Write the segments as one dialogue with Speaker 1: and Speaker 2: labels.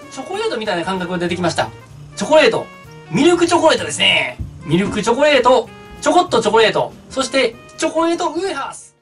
Speaker 1: チョコレートみたいな感覚が出てきました。チョコレート。ミルクチョコレートですね。ミルクチョコレート、チョコットチョコレート、そしてチョコレートウエハース。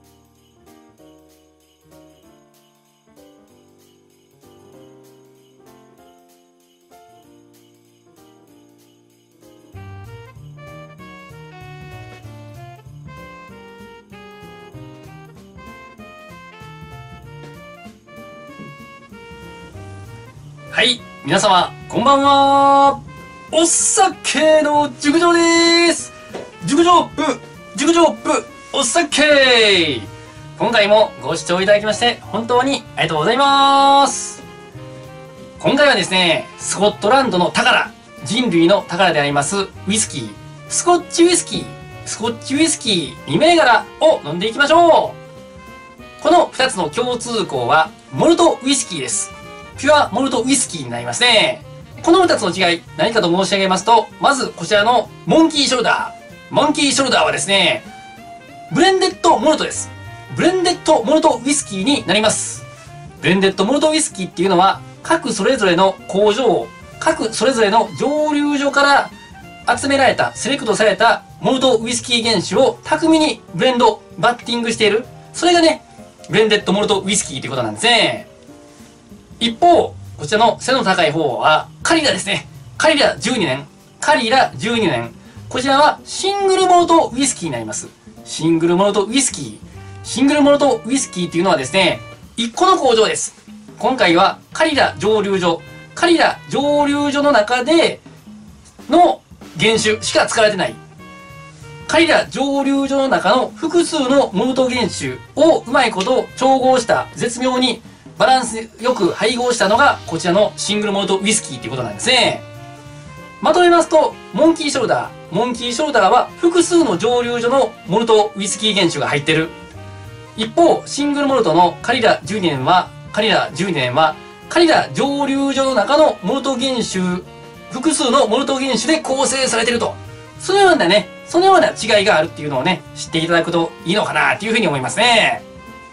Speaker 1: はい、皆様、こんばんは。お酒の熟女です。熟女お酒。今回もご視聴いただきまして、本当にありがとうございます。今回はですね、スコットランドの宝、人類の宝であります、ウイスキー、スコッチウイスキー2銘柄を飲んでいきましょう。この2つの共通項は、モルトウイスキーです。ピュアモルトウイスキーになりますね。この2つの違い、何かと申し上げますと、まずこちらのモンキーショルダー。モンキーショルダーはですね、ブレンデッドモルトです。ブレンデッドモルトウイスキーになります。ブレンデッドモルトウイスキーっていうのは、各それぞれの工場、各それぞれの蒸留所から集められた、セレクトされたモルトウイスキー原酒を巧みにブレンド、バッティングしている。それがね、ブレンデッドモルトウイスキーということなんですね。一方、こちらの背の高い方は、カリラですね。カリラ12年。こちらはシングルモルトウイスキーになります。シングルモルトウイスキーっていうのはですね、1個の工場です。今回はカリラ蒸留所の中での原酒しか使われてない。カリラ蒸留所の中の複数のモルト原酒をうまいこと調合した絶妙にバランスよく配合したのがこちらのシングルモルトウイスキーということなんですね。まとめますと、モンキーショルダーは複数の蒸留所のモルトウイスキー原酒が入ってる。一方、シングルモルトのカリラ12年はカリラ蒸留所の中のモルト原酒、複数のモルト原酒で構成されていると。そのような違いがあるっていうのをね、知っていただくといいのかなっていうふうに思いますね。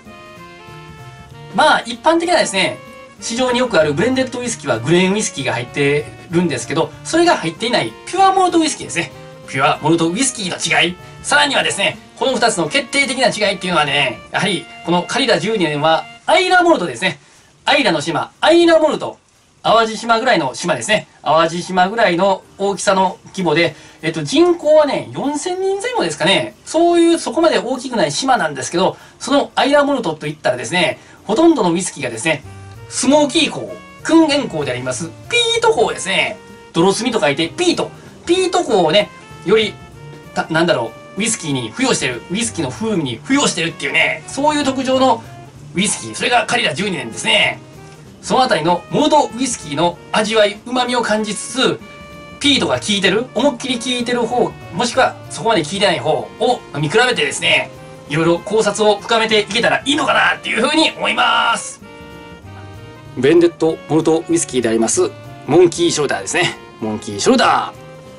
Speaker 1: まあ、一般的なですね、市場によくあるブレンデッドウイスキーはグレーンウイスキーが入ってるんですけど、それが入っていないピュアモルトウイスキーですね。ピュアモルトウイスキーの違い。さらにはですね、この2つの決定的な違いっていうのはね、やはり、このカリラ12年はアイラモルトですね。アイラの島、アイラモルト。淡路島ぐらいの島ですね。淡路島ぐらいの大きさの規模で、人口はね、4000人前後ですかね。そこまで大きくない島なんですけど、そのアイラモルトといったらですね、ほとんどのウイスキーがですね、スモーキー香、燻煙香であります、ピート香ですね。泥炭と書いてピート香をね、より、ウイスキーに付与してる、ウイスキーの風味に付与してるっていうね、そういう特徴のウイスキー、それがカリラ12年ですね。そのあたりのモルトウイスキーの味わい、旨味を感じつつ、ピートが効いてる、思いっきり効いてる方、もしくはそこまで効いてない方を見比べてですね、いろいろ考察を深めていけたらいいのかなっていうふうに思います。ブレンデッドモルトウイスキーでありますモンキーショルダーですね。モンキーショルダー。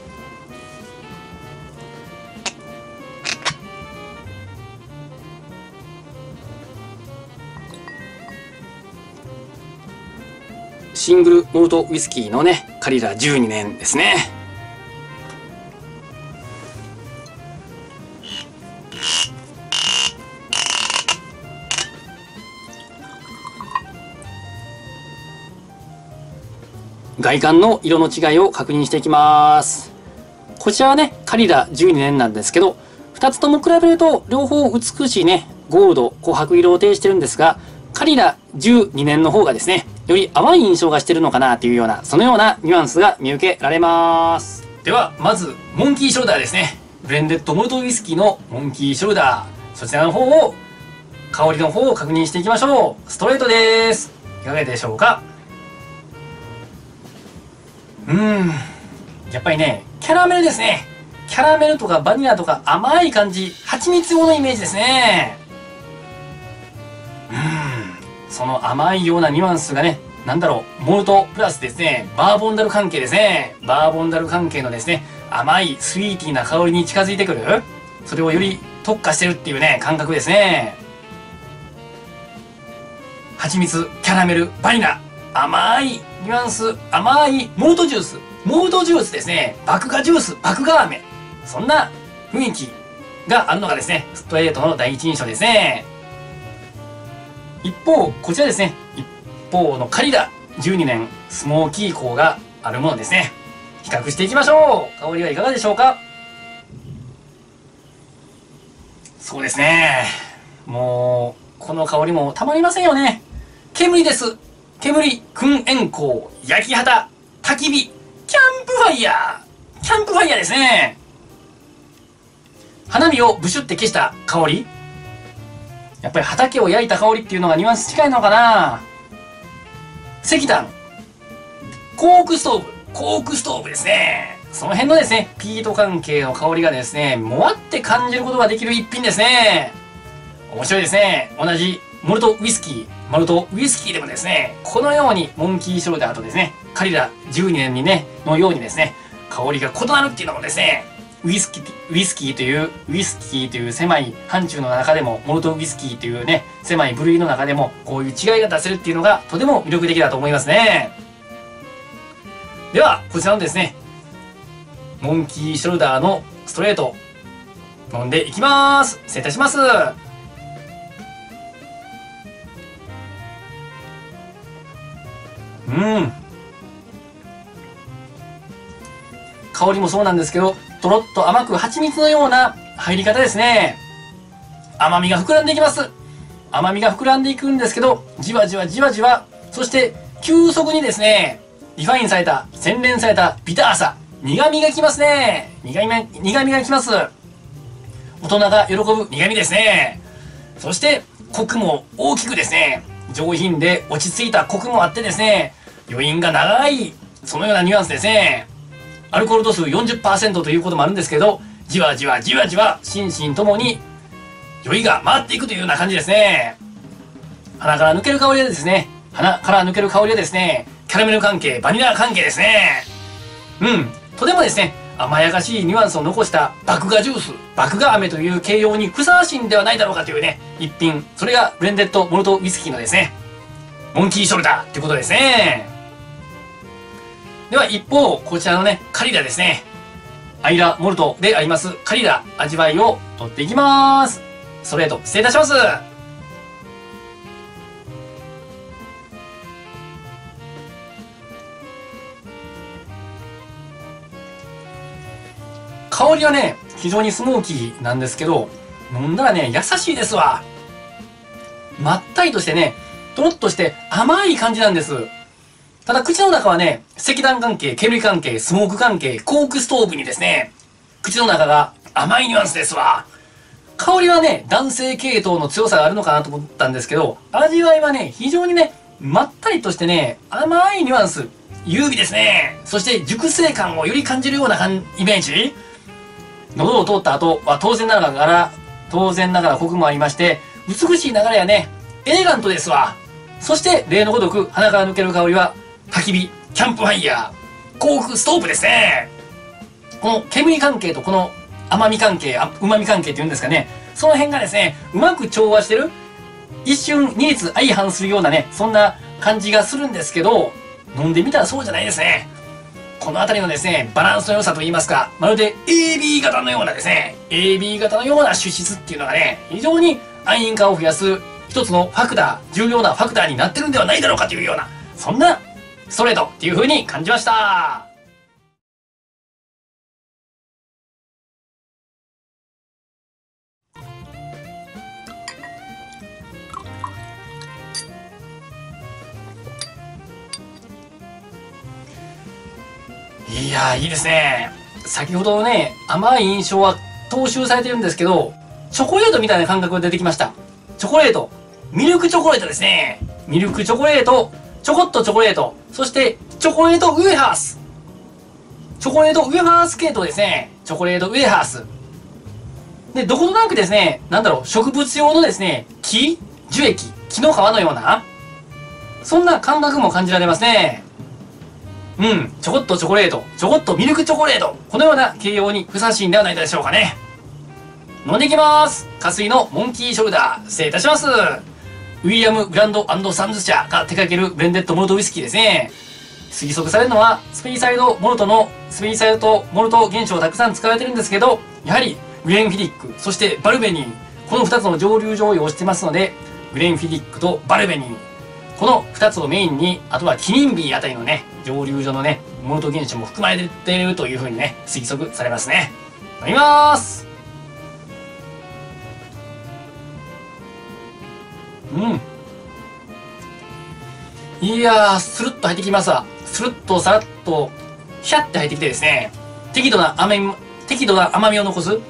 Speaker 1: シングルモルトウイスキーのね、カリラ12年ですね。外観の色の違いを確認していきます。こちらはね、カリラ12年なんですけど、2つとも比べると両方美しいね、ゴールド、琥珀色を呈してるんですが、カリラ12年の方がですね、より淡い印象がしてるのかなっていうような、そのようなニュアンスが見受けられます。では、まず、モンキーショルダーですね。ブレンデッドモルトウイスキーのモンキーショルダー。そちらの方を、香りの方を確認していきましょう。ストレートです。いかがでしょうか？やっぱりね、キャラメルですね。キャラメルとかバニラとか甘い感じ、蜂蜜用のイメージですね。その甘いようなニュアンスがね、モルトプラスですね、バーボンダル関係ですね。バーボンダル関係のですね、甘いスイーティーな香りに近づいてくる。それをより特化してるっていうね、感覚ですね。蜂蜜、キャラメル、バニラ。 甘いニュアンス、甘いモルトジュース。モルトジュースですね。麦芽ジュース、麦芽飴。そんな雰囲気があるのがですね、ストレートの第一印象ですね。一方、こちらですね。一方のカリダ12年スモーキー香があるものですね。比較していきましょう。香りはいかがでしょうか？そうですね。もう、この香りもたまりませんよね。煙です。煙、燻煙香、焼き畑、焚き火、キャンプファイヤー。キャンプファイヤーですね。花火をブシュって消した香り。やっぱり畑を焼いた香りっていうのがニュアンス近いのかな。石炭、コークストーブですね。その辺のですね、ピート関係の香りがですね、もわって感じることができる一品ですね。面白いですね。同じモルトウイスキーでもですね、このようにモンキーショルダーとですね、カリラ12年にね、のようにですね、香りが異なるっていうのもですね、ウイスキーという狭い範疇の中でも、モルトウイスキーというね、狭い部類の中でも、こういう違いが出せるっていうのがとても魅力的だと思いますね。では、こちらのですね、モンキーショルダーのストレート、飲んでいきます。失礼いたします。香りもそうなんですけど、とろっと甘く蜂蜜のような入り方ですね。甘みが膨らんでいきます。甘みが膨らんでいくんですけど、じわじわじわじわ、そして急速にですね、リファインされた、洗練されたビターさ、苦味がきますね。苦味がきます。大人が喜ぶ苦味ですね。そして、コクも大きくですね、上品で落ち着いたコクもあってですね、余韻が長い、そのようなニュアンスですね。アルコール度数 40% ということもあるんですけど、じわじわじわじわ、心身ともに酔いが回っていくというような感じですね。鼻から抜ける香りはですね、キャラメル関係、バニラ関係ですね。とてもですね、甘やかしいニュアンスを残した麦芽ジュース、麦芽飴という形容にふさわしいんではないだろうかというね、一品。それがブレンデッドモルトウイスキーのですね、モンキーショルダーということですね。では一方、こちらのね、カリラですね。アイラモルトでありますカリラ、味わいを取っていきます。ストレート、失礼いたします。香りはね、非常にスモーキーなんですけど、飲んだらね、優しいですわ。まったりとしてね、とろっとして甘い感じなんです。ただ口の中はね、石炭関係、煙関係、スモーク関係、コークストーブにですね、口の中が甘いニュアンスですわ。香りはね、男性系統の強さがあるのかなと思ったんですけど、味わいはね、非常にね、まったりとしてね、甘いニュアンス、優美ですね。そして熟成感をより感じるようなイメージ。喉を通った後は当然ながらコクもありまして、美しい流れやね、エレガントですわ。そして例のごとく鼻から抜ける香りは焚き火、キャンプファイヤー、コークストーブですね。この煙関係とこの甘み関係、旨み関係っていうんですかね、その辺がですね、うまく調和してる、一瞬二律相反するようなね、そんな感じがするんですけど、飲んでみたらそうじゃないですね。この辺りのですね、バランスの良さといいますか、まるで AB 型のようなですね、AB 型のような脂質っていうのがね、非常に愛飲化を増やす一つのファクター、重要なファクターになってるんではないだろうかというような、そんなストレートっていう風に感じました。いやー、いいですね。先ほどね、甘い印象は踏襲されてるんですけど、チョコレートみたいな感覚が出てきました。チョコレート。ミルクチョコレートですね。ミルクチョコレート、チョコットチョコレート、そしてチョコレートウエハース。チョコレートウエハース系統ですね。チョコレートウエハース。で、どことなくですね、植物用のですね、樹液、木の皮のような、そんな感覚も感じられますね。チョコットチョコレート、チョコットミルクチョコレート、このような形容にふさわしいんではないでしょうかね。飲んでいきます。加水のモンキーショルダー、失礼いたします。 ウィリアム・グランド&サンズ社が手掛けるブレンデッドモルトウイスキーですね。推測されるのは、スペイサイドモルト原酒をたくさん使われてるんですけど、やはりグレンフィディック、そしてバルベニン、この2つの蒸留所を要してますので、グレンフィディックとバルベニン、この2つをメインに、あとはキニンビーあたりのね、蒸留所のね、モルト原酒も含まれているというふうにね、推測されますね。飲みまーす。いやー、スルッと入ってきますわ。スルッとさらっと、ヒャッて入ってきてですね、適度な甘みを残す、スイ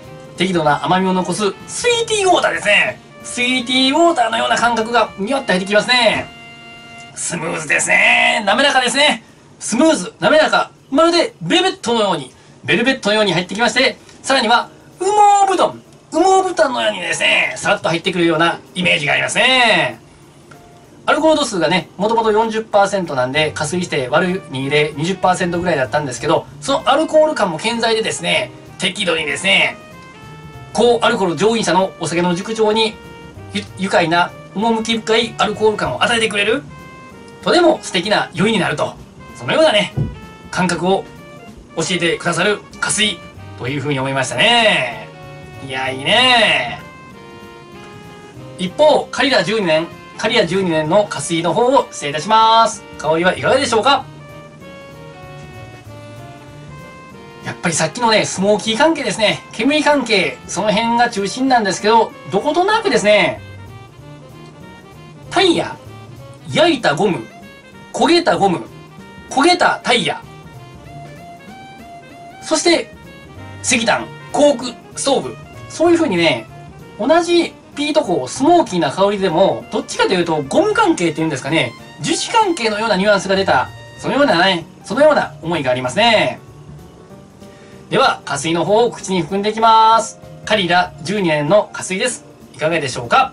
Speaker 1: ーティーウォーターですね。スイーティーウォーターのような感覚がにわって入ってきますね。スムーズですね。滑らかですね。スムーズ、滑らか。まるでベルベットのように入ってきまして、さらには、羽毛布団のようにですね、さらっと入ってくるようなイメージがありますね。アルコール度数がね、もともと 40% なんで、加水して割る2で 20% ぐらいだったんですけど、そのアルコール感も健在でですね、適度にですね、高アルコール上品者のお酒の熟調に愉快な趣深いアルコール感を与えてくれる、とても素敵な酔いになると、そのようなね、感覚を教えてくださる加水というふうに思いましたね。いや、いいね。一方、カリア12年の加水の方を失礼いたします。香りはいかがでしょうか？やっぱりさっきのね、スモーキー関係ですね。煙関係、その辺が中心なんですけど、どことなくですね、タイヤ、焼いたゴム、焦げたゴム、焦げたタイヤ、そして石炭、コーク、ストーブ、そういう風にね、同じピート香、スモーキーな香りでも、どっちかというとゴム関係っていうんですかね、樹脂関係のようなニュアンスが出た、そのような思いがありますね。では、加水の方を口に含んでいきます。カリラ12年の加水です。いかがでしょうか？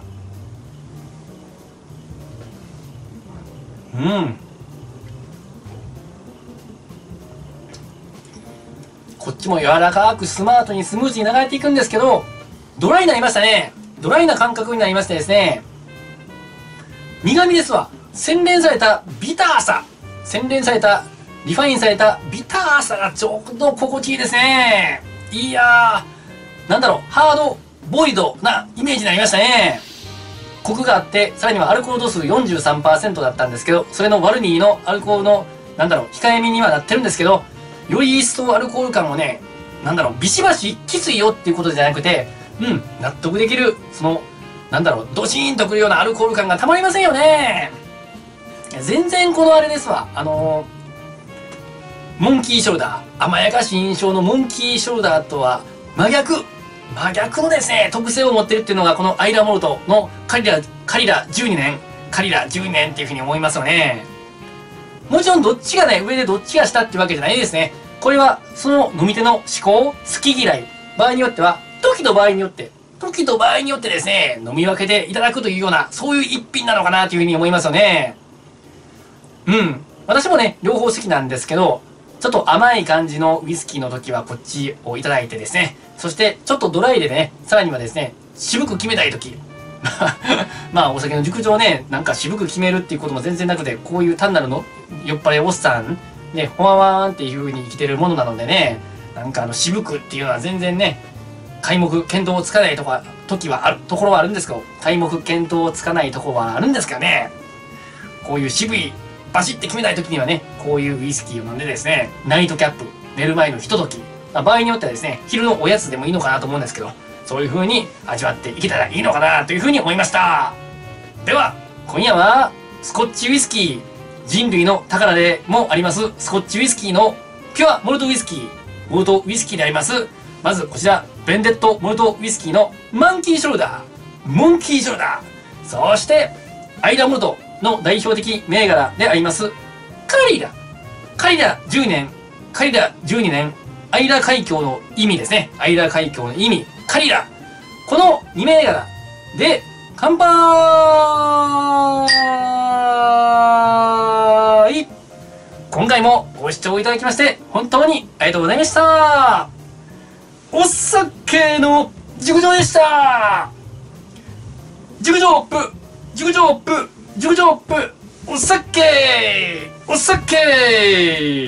Speaker 1: こっちも柔らかくスマートにスムーズに流れていくんですけど、ドライになりましたね。ドライな感覚になりましてですね、苦味ですわ。洗練されたビターさ、リファインされたビターさがちょうど心地いいですね。いやー、なんだろう、ハードボイルドなイメージになりましたね。コクがあって、さらにはアルコール度数 43% だったんですけど、それの割る2のアルコールの、控えめにはなってるんですけど、より一層アルコール感もね、ビシバシきついよっていうことじゃなくて、納得できる、ドシーンとくるようなアルコール感がたまりませんよね。全然このあれですわ。モンキーショルダー、甘やかしい印象のモンキーショルダーとは真逆のですね、特性を持ってるっていうのがこのアイラモルトのカリラ12年っていうふうに思いますよね。もちろんどっちがね、上でどっちが下っていうわけじゃないですね。これはその飲み手の思考、好き嫌い、場合によっては、時と場合によってですね、飲み分けていただくというような、そういう一品なのかなというふうに思いますよね。私もね、両方好きなんですけど、ちょっと甘い感じのウイスキーの時はこっちをいただいてですね、そしてちょっとドライでね、さらにはですね、渋く決めたい時まあお酒の熟女ね、渋く決めるっていうことも全然なくて、こういう単なるの酔っ払いおっさんね、ほわわーんっていう風に生きてるものなのでね、渋くっていうのは全然ね、皆目見当をつかないところはあるんですけど、皆目見当をつかないところはあるんですかね。こういう渋いバシッて決めたい時にはね、こういうウイスキーを飲んでですね、ナイトキャップ、寝る前のひととき、場合によってはですね、昼のおやつでもいいのかなと思うんですけど、そういう風に味わっていけたらいいのかなという風に思いました。では、今夜はスコッチウイスキー、人類の宝でもありますスコッチウイスキーのピュアモルトウイスキーであります。まずこちら、ブレンデッドモルトウイスキーのモンキーショルダー。そして、アイラモルトの代表的銘柄であります、カリラ12年、アイラ海峡の意味ですね。カリラ。この2銘柄で、乾杯。今回もご視聴いただきまして、本当にありがとうございました。お酒の熟女でした。熟女アップ熟女部、熟女部、お酒お酒